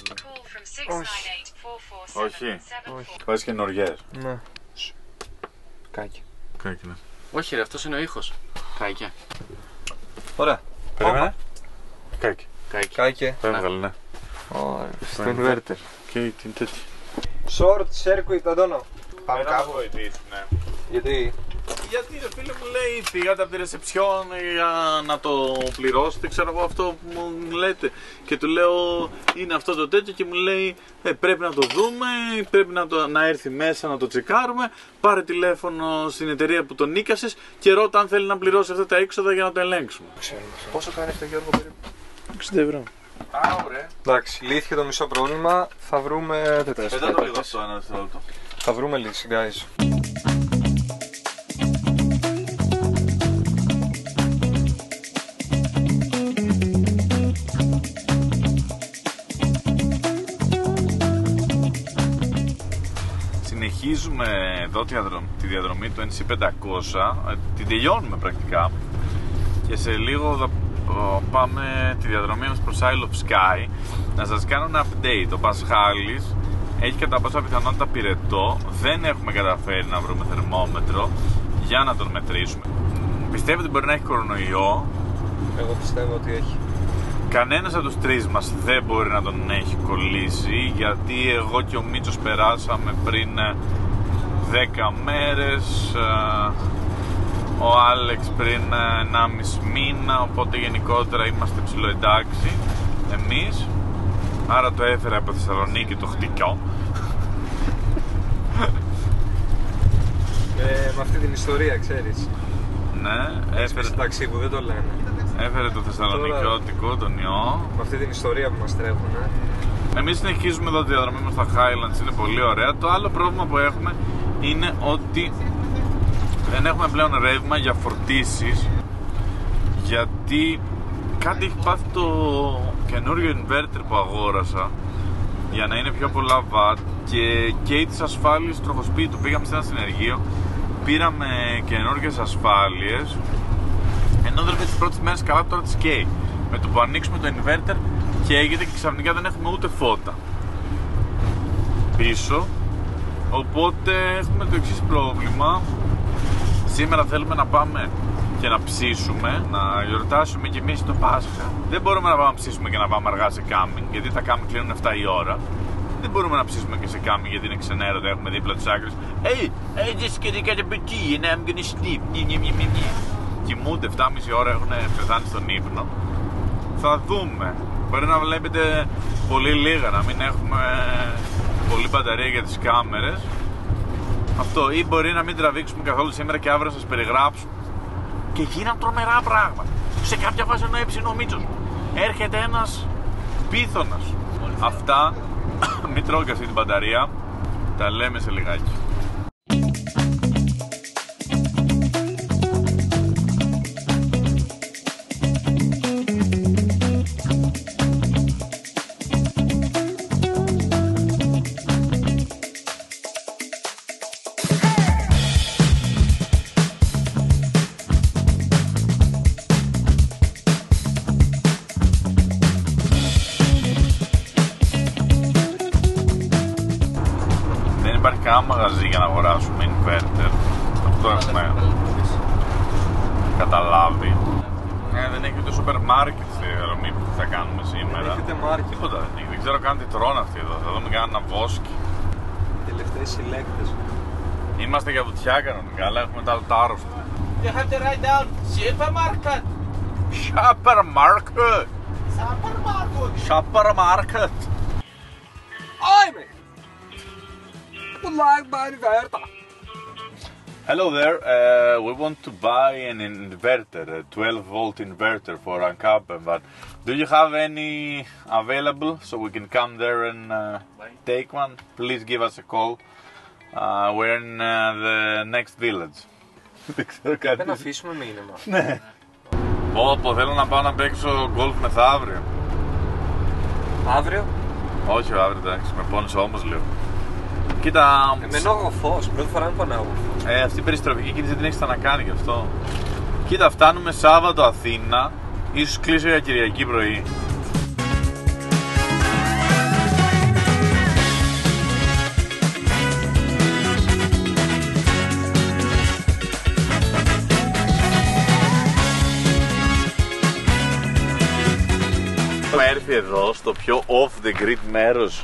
Όχι. Βάζεις και νοριές. Ναι. Κάκι. Κάκι, ναι. Όχι ρε, αυτός είναι ο ήχος. Καίκια. Ωραία. Περίμενε. Κάκι. Καίκια. Κάκι. Το έβγαλε, ναι. Ωραία. Στο inverter. Και την τέτοια. Short circuit, Αντώνο. Πάμε Δεν θα κάπου. βοηθήσουν, ναι. Γιατί? Γιατί ρε φίλε μου λέει πήγατε από τη ρεσεψιόν για να το πληρώσετε, ξέρω εγώ αυτό που μου λέτε. Και του λέω είναι αυτό το τέτοιο και μου λέει ε, πρέπει να το δούμε, πρέπει να, το, να έρθει μέσα να το τσεκάρουμε. Πάρε τηλέφωνο στην εταιρεία που τον νίκασες και ρώτα αν θέλει να πληρώσει αυτά τα έξοδα για να το ελέγξουμε. Πόσο κάνει αυτό, Γιώργο, περίπου? εξήντα ευρώ. Α, ωραία. Εντάξει, λύθηκε το μισό πρόβλημα. Θα βρούμε. Δεν Μετά το λίγο αυτό ένα δευτερόλεπτο. Θα βρούμε λύση, guys. Συνεχίζουμε εδώ τη διαδρομή, τη διαδρομή του εν σι πεντακόσια, την τελειώνουμε πρακτικά και σε λίγο θα πάμε τη διαδρομή μας προς Isle of Skye. Να σας κάνω ένα update. Ο Πασχάλης έχει κατά πάσα πιθανότητα πυρετό, δεν έχουμε καταφέρει να βρούμε θερμόμετρο για να τον μετρήσουμε. Πιστεύετε ότι μπορεί να έχει κορονοϊό? Εγώ πιστεύω ότι έχει. Κανένας από τους τρεις μας δεν μπορεί να τον έχει κολλήσει, γιατί εγώ και ο Μίτσος περάσαμε πριν δέκα μέρες, ο Άλεξ πριν ενάμιση μήνα, οπότε γενικότερα είμαστε ψιλοεντάξει εμείς. Άρα το έφερα από Θεσσαλονίκη το χτυκιό. Ε, με αυτή την ιστορία, ξέρεις. Ναι, έφερε, Στην ταξί που δεν το λένε. έφερε το θεσσαλονικιώτικο, τον ιό. Με αυτή την ιστορία που μας τρέχουν. Ε. Εμείς συνεχίζουμε εδώ τη διαδρομή μας στα Highlands, είναι πολύ ωραία. Το άλλο πρόβλημα που έχουμε είναι ότι δεν έχουμε πλέον ρεύμα για φορτίσεις, γιατί κάτι έχει πάθει το καινούριο inverter που αγόρασα για να είναι πιο πολλά watt και καίει τις ασφάλειες τροχοσπίτου. Πήγαμε σε ένα συνεργείο, πήραμε καινούργιες ασφάλειες, ενώ δεν τις πρώτες μέρες καλά, τώρα τις καίει. Με το που ανοίξουμε το inverter καίγεται και ξαφνικά δεν έχουμε ούτε φώτα πίσω, οπότε έχουμε το εξής πρόβλημα. Σήμερα θέλουμε να πάμε και να ψήσουμε, να γιορτάσουμε κι εμείς το Πάσχα. Δεν μπορούμε να πάμε να ψήσουμε και να πάμε αργά σε κάμινγκ, γιατί τα κάμινγκ κλείνουν εφτά η ώρα. Δεν μπορούμε να ψήσουμε και σε κάμινγκ γιατί είναι ξενέρωτα, έχουμε δίπλα τους άκρες. Hey, I just gonna get a bikini and I'm gonna sleep. Κοιμούνται εφτά και μισή ώρα, έχουν πεθάνει στον ύπνο. Θα δούμε. Μπορεί να βλέπετε πολύ λίγα, να μην έχουμε πολύ μπαταρία για τις κάμερες. Αυτό, ή μπορεί να μην τραβήξουμε καθόλου σήμερα και αύριο σας περιγράψουμε. Και γίναν τρομερά πράγματα. Σε κάποια φάση ενώ έψινε ο Μίτσος, έρχεται ένας πίθωνας. Αυτά, μην τρώγκα αυτή την μπαταρία. Τα λέμε σε λιγάκι. Υπάρχει κανένα μαγαζί για να αγοράσουμε inverter. Αυτό έχουμε καταλάβει. Ε, δεν έχει ούτε σούπερ μάρκετ στη διαδρομή που θα κάνουμε σήμερα. Δεν έχετε μάρκετ. Τίποτα δεν έχει. Δεν ξέρω καν τι τρώνε αυτοί εδώ. Θα δούμε κανένα βόσκι. Τελευταίες συλλέκτες. Είμαστε για βουτιά κανονικά, αλλά έχουμε τα άρρωστα. You have to write down supermarket. Supermarket. Supermarket. Supermarket. I would like my inverter. Hello there. Uh, we want to buy an inverter, a twelve volt inverter for our camper. But do you have any available so we can come there and uh, take one? Please give us a call. Uh, we're in uh, the next village. Δεν ξέρω κάτι. Δεν αφήσουμε μήνυμα. Ναι. Πω πω, θέλω να πάω να παίξω γκολφ μεθαύριο. Αύριο. Όχι αύριο, εντάξει, με πόνες όμως λίγο. Κοίτα... Εμένα ο φως, πρώτη φορά με πονάω. Ε, αυτή η περιστροφική κίνηση δεν έχει ξανακάνει γι' αυτό. Κοίτα, φτάνουμε Σάββατο Αθήνα, ίσως κλείσω για Κυριακή πρωί. Έχουμε έρθει εδώ στο πιο off the grid μέρος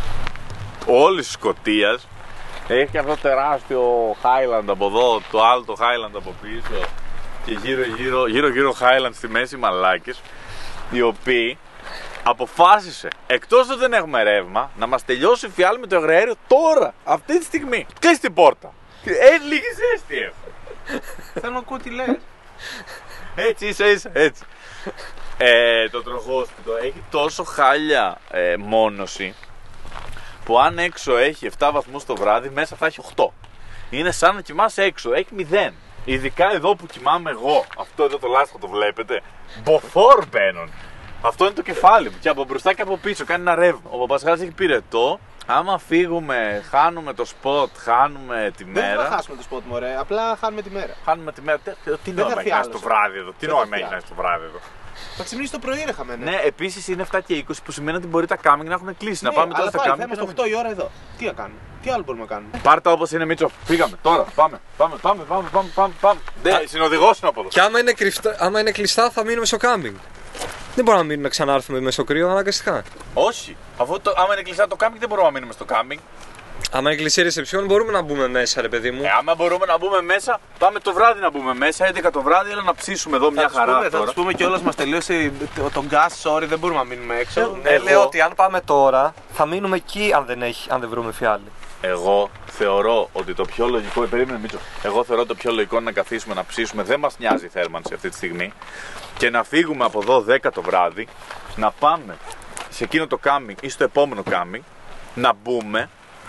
όλης της Σκωτίας. Έχει και αυτό τεράστιο Highland από εδώ, το άλλο το Highland από πίσω και γύρω γύρω, γύρω, γύρω Highland στη μέση μαλάκες, οι οποίοι αποφάσισε, εκτός ότι δεν έχουμε ρεύμα, να μας τελειώσει η φιάλη με το αγριαέριο τώρα, αυτή τη στιγμή. Κλείς την πόρτα. Ε, λίγη ζέστη έφερε. Θέλω να ακούω τι λες. Έτσι ίσα ίσα, έτσι. Ε, το τροχόσπιτο έχει τόσο χάλια ε, μόνωση που αν έξω έχει επτά βαθμούς το βράδυ, μέσα θα έχει οκτώ. Είναι σαν να κοιμάσαι έξω, έχει μηδέν. Ειδικά εδώ που κοιμάμαι εγώ, αυτό εδώ το λάστιχο το βλέπετε, μποφόρ μπαίνουν. Αυτό είναι το κεφάλι μου και από μπροστά και από πίσω κάνει ένα ρεύμα. Ο Παπασχάλης έχει πυρετό. Άμα φύγουμε, χάνουμε το σποτ, χάνουμε τη μέρα. Δεν θα χάσουμε το σποτ, μωρέ, απλά χάνουμε τη μέρα. Χάνουμε τη μέρα. Τι νόημα έχει να είσαι το βράδυ εδώ, τι νόημα έχει να είσαι το βράδυ εδώ. Θα ξυπνήσει το πρωί, ρε χαμένε. Ναι, επίσης είναι επτά και είκοσι που σημαίνει ότι μπορεί τα κάμινγκ να έχουν κλείσει. Ναι, να πάμε τώρα στα κάμινγκ. Θα είμαστε οκτώ η ώρα εδώ. Τι να κάνουμε, τι άλλο μπορούμε να κάνουμε. Πάρτα όπως είναι, Μίτσο. Φύγαμε τώρα. Πάμε, πάμε, πάμε, πάμε, πάμε, πάμε. πάμε. Ναι, συνοδηγός είναι από εδώ. Και άμα είναι, κρυφτά, άμα είναι κλειστά, θα μείνουμε στο κάμπινγκ. Δεν μπορούμε να μείνουμε να ξανάρθουμε μέσα στο κρύο αναγκαστικά. Όχι. Αφού το, άμα είναι κλειστά το κάμπινγκ, δεν μπορούμε να μείνουμε στο κάμπινγκ. Άμα είναι κλειστή ρεσεψιόν, μπορούμε να μπούμε μέσα, ρε παιδί μου. Ε, άμα μπορούμε να μπούμε μέσα, πάμε το βράδυ να μπούμε μέσα. έντεκα το βράδυ, έλα να ψήσουμε εδώ μια χαρά. Πούμε, θα τους πούμε κιόλας, μας τελείωσε το gas, sorry, δεν μπορούμε να μείνουμε έξω. Ναι, εγώ... λέω ότι αν πάμε τώρα, θα μείνουμε εκεί αν δεν, έχει, αν δεν βρούμε φιάλη. Εγώ θεωρώ ότι το πιο λογικό. Περίμενε, Μίτσο. Εγώ θεωρώ το πιο λογικό είναι να καθίσουμε να ψήσουμε. Δεν μας νοιάζει η θέρμανση αυτή τη στιγμή. Και να φύγουμε από εδώ δέκα το βράδυ, να πάμε σε εκείνο το κάμπινγκ ή στο επόμενο κάμπινγκ, να μπούμε.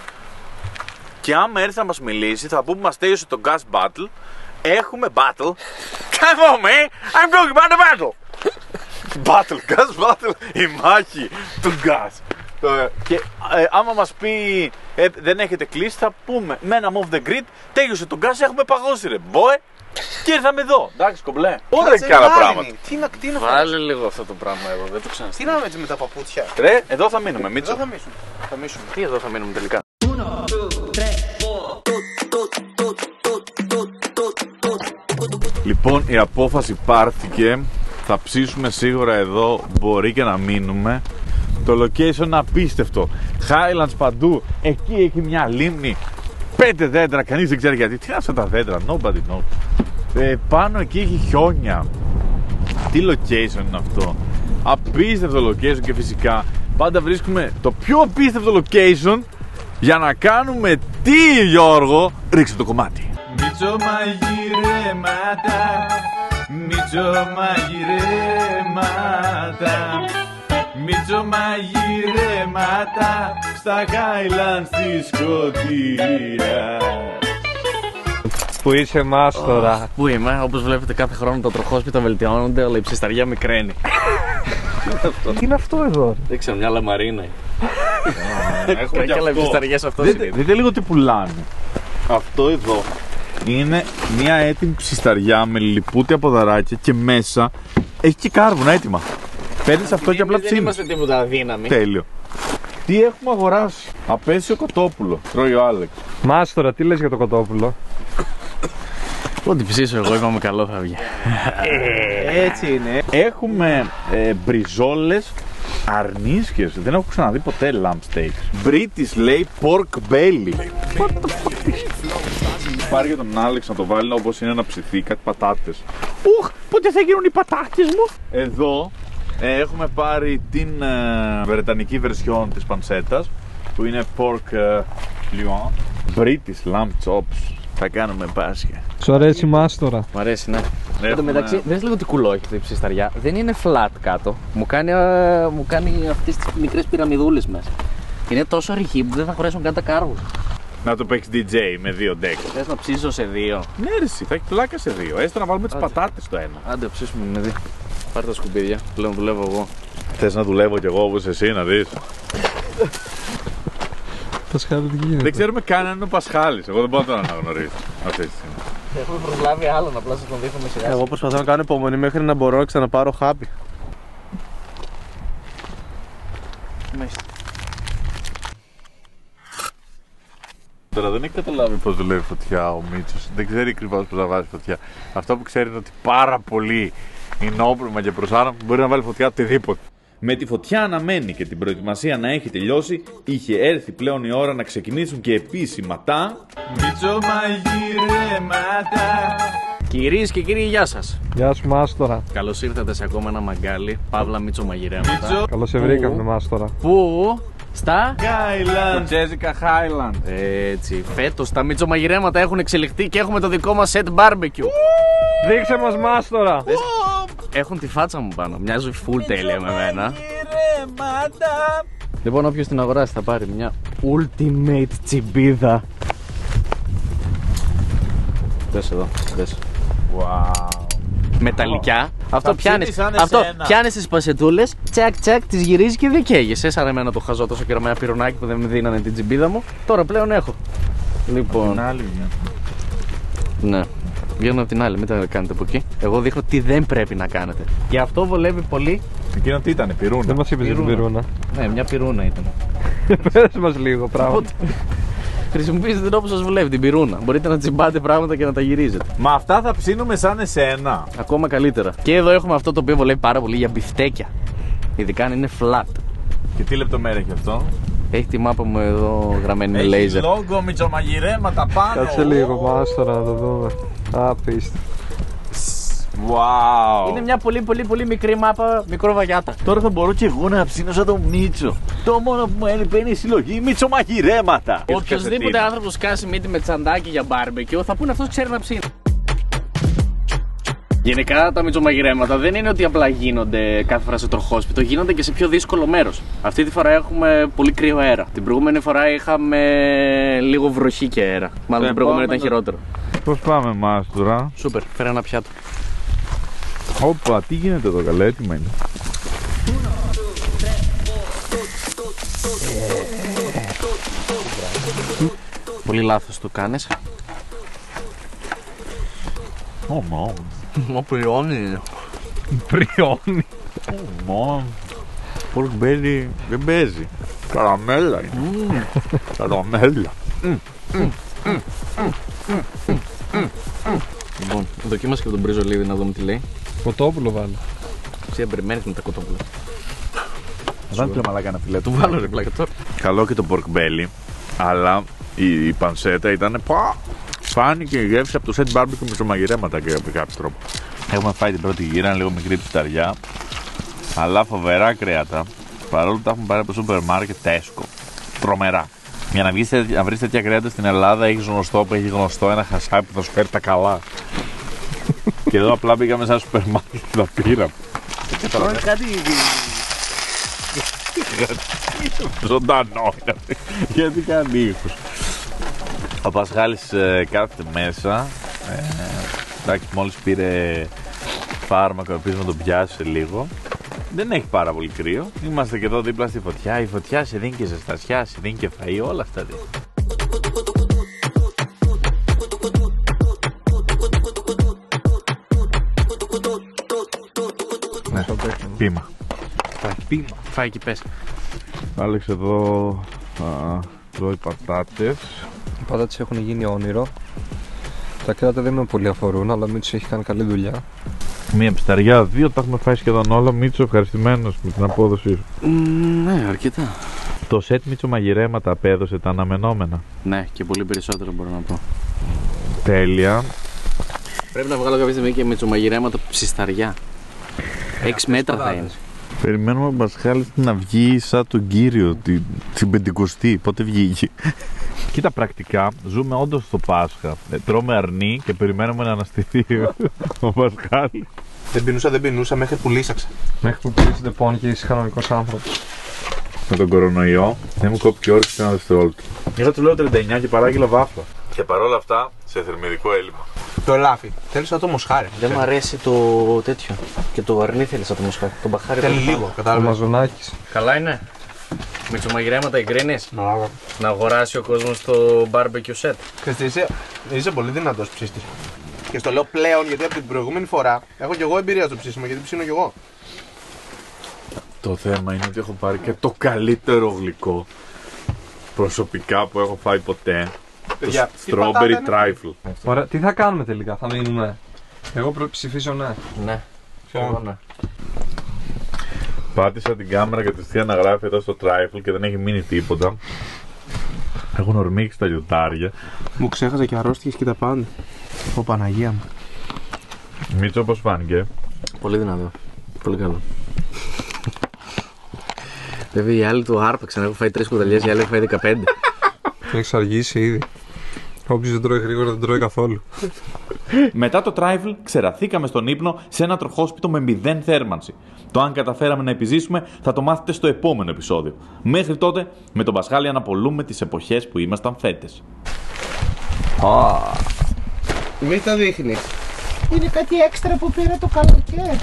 Και άμα έρθει να μας μιλήσει, θα πούμε μας τέλειωσε το gas battle. Έχουμε battle. Come on, man! I'm talking about the battle! Battle, gas battle, η μάχη του gas. Και ε, άμα μας πει ε, δεν έχετε κλείσει, θα πούμε με ένα move the grid, τέλειωσε το gas, έχουμε παγώσει ρε boy. Και ήρθαμε εδώ. Εντάξει, κομπλέ. Ωραία και άλλα πράγματα. Τι να κτίνω. Βάλε λίγο αυτό το πράγμα εδώ, δεν το ξαναστεί. Τι να με έτσι με τα παπούτσια. Ρε, εδώ θα μείνουμε, Μίτσο. Εδώ θα μείνουμε. Θα μείνουμε. Τι εδώ θα μείνουμε τελικά. Λοιπόν, η απόφαση πάρθηκε. Θα ψήσουμε σίγουρα εδώ. Μπορεί και να μείνουμε. Το location είναι απίστευτο. Highlands παντού. Εκεί έχει μια λίμνη. Πέντε δέντρα. Κανείς δεν ξέρει γιατί. Τι είναι αυτά τα δέντρα. Nobody knows. Ε, πάνω εκεί έχει χιόνια. Τι location είναι αυτό. Απίστευτο location και φυσικά πάντα βρίσκουμε το πιο απίστευτο location για να κάνουμε τι, Γιώργο. Ρίξε το κομμάτι. Μίτσο μαγειρέματα, Μίτσο μαγειρέματα, Μίτσο μαγειρέματα στα Highlands της Σκωτίας. Που είσαι μάστορα. Πού είμαι, όπως βλέπετε κάθε χρόνο τα τροχόσπιτα βελτιώνονται, αλλά η ψισταριά μικραίνει. Τι είναι αυτό εδώ? Δεν ξέρω, μια λαμαρίνα. Έχουμε και άλλα ψισταριές αυτό. Δείτε, δείτε λίγο τι πουλάνε. Αυτό εδώ είναι μια έτοιμη ψισταριά με λιπούτη από δαράκια και μέσα έχει και κάρβουνα έτοιμα. Παίρνεις αυτό και απλά Δεν ψήνεις. είμαστε τίποτα αδύναμοι. Τέλειο. Τι έχουμε αγοράσει? Απέσιο κοτόπουλο. Τρώει ο Άλεξ. Μάστορα, τι λες για το κοτόπουλο? Ό,τι ψήσω εγώ είπαμε καλό θα βγει. Έτσι είναι. Έχουμε ε, μπριζόλες αρνίσκες. Δεν έχω ξαναδεί ποτέ lamb steaks. British λέει pork belly. What the fuck is... πάρει για τον Άλεξ να το βάλει όπως είναι να ψηθεί κάτι πατάτες. Ουχ, πότε θα γίνουν οι πατάτες μου. Εδώ ε, έχουμε πάρει την ε, βρετανική βερσιόν της πανσέτας που είναι pork ε, Lyon. British lamb chops. Θα κάνουμε Πάσχα. Σου αρέσει η μάστορα? Μου αρέσει, ναι. Έχουμε... Εν τω μεταξύ, δες λίγο τι κουλό έχει αυτή η ψισταριά. Δεν είναι flat κάτω. Μου κάνει, α, μου κάνει αυτές τις μικρές πυραμιδούλες μέσα. Είναι τόσο ρηχή που δεν θα χωρέσουν καν τα κάρβους. Να το παίξει ντι τζέι με δύο deck. Θες να ψήσω σε δύο? Ναι, ρε, εσύ, θα έχει πλάκα σε δύο. Έστω να βάλουμε τις πατάτες στο ένα. Άντε, ψήσουμε με δύο. Πάρε τα σκουπίδια. Πλέον δουλεύω εγώ. Θες να δουλεύω κι εγώ όπως εσύ, να δεις. Πασχάλη, τι γίνεται? Δεν ξέρουμε καν αν είναι ο Πασχάλης. Εγώ δεν μπορώ να τον αναγνωρίσω αυτή τη στιγμή. Έχουμε προσλάβει άλλον, απλά σας τον δείχνουμε σιγά. Εγώ προσπαθώ να κάνω υπομονή μέχρι να μπορώ να ξαναπάρω χάπι. Μάλιστα. Τώρα δεν έχει καταλάβει πώς δουλεύει φωτιά ο Μίτσος. Δεν ξέρει ακριβώς πώς να βάζει φωτιά. Αυτό που ξέρει είναι ότι πάρα πολύ ενόπλωμα και προσάραμα μπορεί να βάλει φωτιά οτιδήποτε. Με τη φωτιά αναμένη και την προετοιμασία να έχει τελειώσει, είχε έρθει πλέον η ώρα να ξεκινήσουν και επίσημα τα μητσομαγειρέματα. Κυρίες και κύριοι, γεια σας. Γεια σου μάστορα. Καλώς ήρθατε σε ακόμα ένα μαγκάλι, παύλα μητσομαγειρέματα. Καλώς σε βρήκαμε μάστορα. Πού? Στα Highland. Τζέζικα Highland. Έτσι, φέτος τα μητσομαγειρέματα έχουν εξελιχθεί και έχουμε το δικό μας set barbecue. Δείξε μας μάστορα. Έχουν τη φάτσα μου πάνω, μοιάζει full τέλεια με μένα. Λοιπόν, όποιος την αγοράσει θα πάρει μια ultimate τσιμπίδα. Δες εδώ, δες. Wow. Μεταλλικιά. Αυτό Θα πιάνεις, ψήνεις σαν αυτό εσένα. πιάνεις τις πασετούλες, τσακ τσακ, τις γυρίζεις και δεν καίγεσαι. Σαν εμένα το χαζό τόσο καιρό με ένα πυρουνάκι που δεν με δίνανε την τσιμπίδα μου. Τώρα πλέον έχω. Λοιπόν, Την άλλη μια. ναι. Βγαίνω από την άλλη, μην τα κάνετε από εκεί. Εγώ δείχνω τι δεν πρέπει να κάνετε. Και αυτό βολεύει πολύ. Εκείνο τι ήταν, πυρούνα. Δεν μας είπες για την πυρούνα. Ναι, μια πυρούνα ήταν. Πες μας λίγο πράγμα. Χρησιμοποιήστε την όπως σας βολεύει, την πυρούνα. Μπορείτε να τσιμπάτε πράγματα και να τα γυρίζετε. Μα αυτά θα ψήνουμε σαν εσένα. Ακόμα καλύτερα. Και εδώ έχουμε αυτό το οποίο βολεύει πάρα πολύ για μπιφτέκια. Ειδικά αν είναι flat. Και τι λεπτομέρεια έχει αυτό? Έχει τη μάπα μου εδώ γραμμένη με Έχει λέιζερ. λόγο μητσομαγειρέματα πάνω. Κάτσε λίγο μάστορα να το δούμε. Απίστευτο. Wow. Είναι μια πολύ πολύ πολύ μικρή μάπα, μικρό βαγιάτα. Τώρα θα μπορώ και εγώ να ψήνω σαν τον Μίτσο. Το μόνο που μου έλειπε είναι η συλλογή μητσομαγειρέματα. Οποιοδήποτε άνθρωπο σκάσει μύτη με τσαντάκι για μπάρμπεκιου θα πούνε αυτός ξέρει να ψήνει. Γενικά τα μητσομαγειρέματα δεν είναι ότι απλά γίνονται κάθε φορά σε τροχόσπιτο, γίνονται και σε πιο δύσκολο μέρος. Αυτή τη φορά έχουμε πολύ κρύο αέρα. Την προηγούμενη φορά είχαμε λίγο βροχή και αέρα. Μάλλον την προηγούμενη ήταν χειρότερο. Πώς πάμε μάστορα? Σούπερ, φέρα ένα πιάτο. Όπα, τι γίνεται εδώ, καλά, έτοιμα είναι. Πολύ λάθος το κάνεις. Ωμα, Μα πριώνει. πριώνει. Ωμα. Pork belly δεν παίζει. Καραμέλα είναι. Καραμέλα. Λοιπόν, δοκίμασε και τον μπριζολίδι να δούμε τι λέει. Κοτόπουλο βάλε. Εσύ περιμένεις με τα κοτόπουλα. Δεν θέλω μαλάκα ένα φιλέ. Του βάλω ρε πλάκα τώρα. Καλό και το pork belly, αλλά η, η πανσέτα ήταν πα. Φάνηκε η γεύση από το set barbecue με τρομαγειρέματα και από κάποιο τρόπο. Έχουμε φάει την πρώτη γύρα, είναι λίγο μικρή ψιταριά, αλλά φοβερά κρέατα. Παρόλο που τα έχουμε πάρει από το σούπερ μάρκετ Tesco. Τρομερά. Για να, βγεις, να βρεις τέτοια κρέατα στην Ελλάδα, έχει γνωστό που έχει γνωστό ένα χασάπι που θα σου φέρει τα καλά. Και εδώ απλά πήγαμε σε ένα σούπερ μάρκετ και τα πήραμε. Κάτι. Ζωντανό είναι. Γιατί κάνει ήχους. Ο Πασχάλης ε, κάθεται μέσα. Ε, εντάξει, μόλις πήρε φάρμακο, ελπίζω να τον πιάσει σε λίγο. Δεν έχει πάρα πολύ κρύο. Είμαστε και εδώ δίπλα στη φωτιά. Η φωτιά σε δίνει και ζεστασιά, σε δίνει και φαΐ, όλα αυτά δίνει. Ναι, πείμα. Πείμα. Φάει και πες. Άλεξ εδώ α, τρώει πατάτες. Οι πατάτες έχουν γίνει όνειρο. Τα κρέατα δεν με πολύ αφορούν, αλλά Μίτσος έχει κάνει καλή δουλειά. Μία ψταριά, δύο τα έχουμε φάει σχεδόν όλα. Μίτσο, ευχαριστημένος με την απόδοσή σου. Mm, ναι, αρκετά. Το σετ Μίτσο μαγειρέματα απέδωσε τα αναμενόμενα. Ναι, και πολύ περισσότερο μπορώ να πω. Τέλεια. Πρέπει να βγάλω κάποια στιγμή και με τσομαγειρέματα ψισταριά. Έξι μέτρα θα είναι. Περιμένουμε ο Πασχάλης να βγει σαν τον Κύριο την, την Πεντηκοστή. Πότε βγήκε. Κοίτα, πρακτικά ζούμε όντως στο Πάσχα. Ε, τρώμε αρνί και περιμένουμε να αναστηθεί ο Πασχάλης. Δεν πεινούσα, δεν πεινούσα μέχρι που λύσαξα. Μέχρι που πήρες λοιπόν και είσαι κανονικός άνθρωπος. Με τον κορονοϊό δεν μου κόπηκε όρεξη ένα δευτερόλεπτο. Είχα του λέω τριάντα εννιά και παράγγειλα βάφλα. Και παρόλα αυτά σε θερμιδικό έλλειμμα. Το ελάφι. Θέλεις να το μοσχάρι. Δεν μου αρέσει το τέτοιο. Και το αρνί θέλεις να το μοσχάρι. Το μπαχάρι θέλει λίγο. Ο Κατάλαβες. Μαζονάκης. Καλά είναι. Με τσομαγειρέματα εγκρίνεις. Να, Να αγοράσει ο κόσμος το barbecue set. είσαι, είσαι πολύ δυνατός ψήστης. Και στο λέω πλέον γιατί από την προηγούμενη φορά έχω κι εγώ εμπειρία στο ψήσιμο γιατί ψήνω κι εγώ. Το θέμα είναι ότι έχω πάρει και το καλύτερο γλυκό προσωπικά που έχω φάει ποτέ. Παιδιά, το strawberry trifle. Ωραία, τι θα κάνουμε τελικά, θα μείνουμε. Εγώ προ- ψηφίζω ναι. Ναι. Εγώ ναι. Πάτησα την κάμερα κατευθείαν να γράφει εδώ στο trifle και δεν έχει μείνει τίποτα. Έχουν ορμήξει τα λιωτάρια. Μου ξέχασα και αρρώστιες και τα πάντα. Ω Παναγία μου. Μίτσο, πώς φάνηκε? Πολύ δυνατό. Πολύ καλό. Βέβαια οι άλλοι του άρπαξαν. Έχω φάει τρεις κουταλιές, οι άλλοι έχουν φάει δεκαπέντε. Έχεις αργήσει ήδη. Όποιος δεν τρώει γρήγορα δεν τρώει καθόλου. Μετά το trifle ξεραθήκαμε στον ύπνο σε ένα τροχόσπιτο με μηδέν θέρμανση. Το αν καταφέραμε να επιζήσουμε θα το μάθετε στο επόμενο επεισόδιο. Μέχρι τότε με τον Πασχάλη αναπολούμε τις εποχές που ήμασταν φέτες. Μη τα δείχνεις. Είναι κάτι έξτρα που πήρα το καλοκαίρι.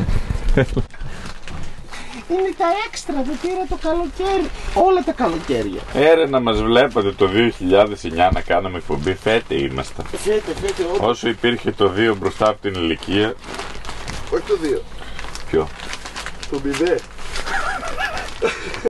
Είναι τα έξτρα που πήρα το καλοκαίρι. Όλα τα καλοκαίρια. Έρε να μας βλέπατε το δύο χιλιάδες εννιά να κάναμε εκπομπή, φέτε ήμασταν. Φέτε, φέτε, ό,τι. Όσο υπήρχε το δύο μπροστά από την ηλικία. Όχι το δύο. Ποιο? Το μπιβέ.